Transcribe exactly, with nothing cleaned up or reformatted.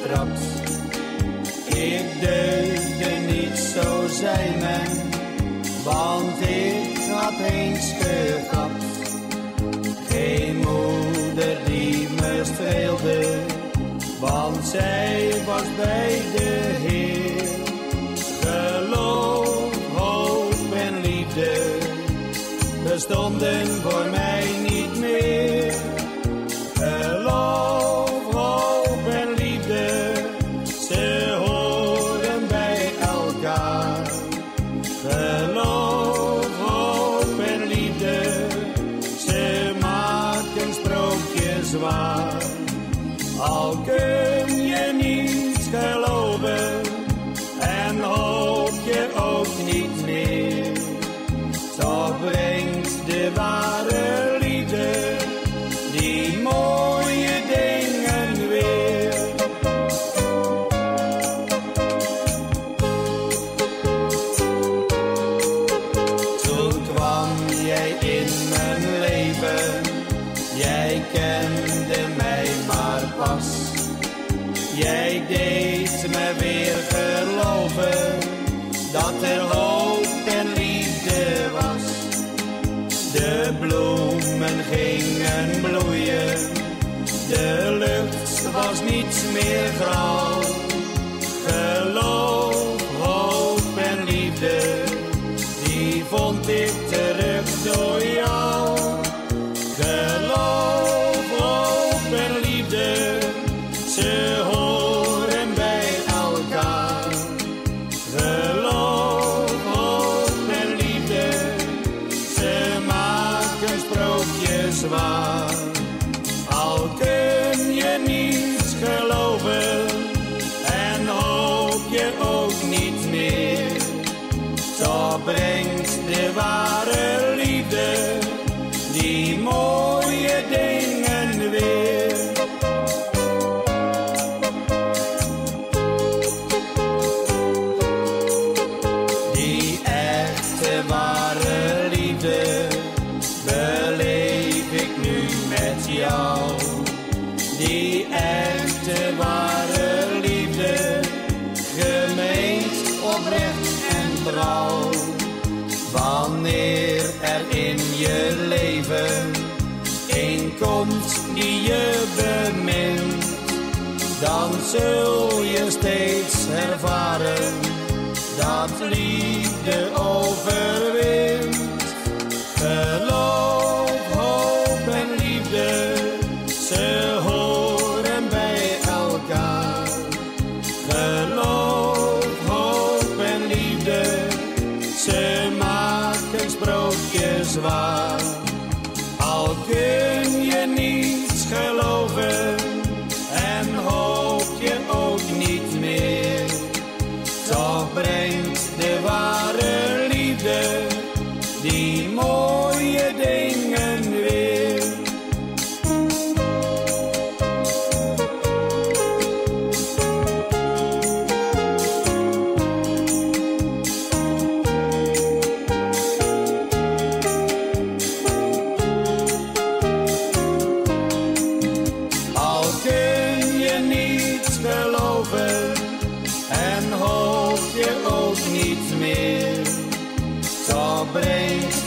betrapt. Ik deugde niet, zo zei men, want ik had eens gegapt. Geen moeder die me streelde, want zij was bij de Heer. Geloof, hoop en liefde bestonden voor mij niet meer. Geloof, hoop en liefde, ze horen bij elkaar. Geloof, hoop en liefde, ze maken sprookjes waar. Al kun je niet geloven en hoop je ook niet meer, toch brengt de ware liefde die mooie dingen weer. Toen kwam jij in mijn leven, jij kende mij maar pas. Jij deed me weer geloven dat er hoop en liefde was. De bloemen gingen bloeien, de lucht was niet meer grauw. Geloof, hoop en liefde, die vond ik terug door jou. Geloof, hoop en liefde, ze horen bij elkaar. Geloof, hoop en liefde, ze maken sprookjes waar. Al kun je niet geloven en hoop je ook niet meer, toch brengt de ware liefde die mooie dingen weer. Die echte ware liefde beleef ik nu met jou. Die echte ware liefde, gemeend, oprecht en trouw. Wanneer er in je leven een komt die je bemint, dan zul je steeds ervaren dat liefde overwint. Geloof, hoop en liefde, ze horen bij elkaar. Geloof, hoop en liefde, ze maken sprookjes waar. Al kun je niet geloven en hoop je ook niet meer, toch brengt de ware liefde die mooie dingen weer. Al kun je niet geloven en hoop je ook niet meer, toch brengt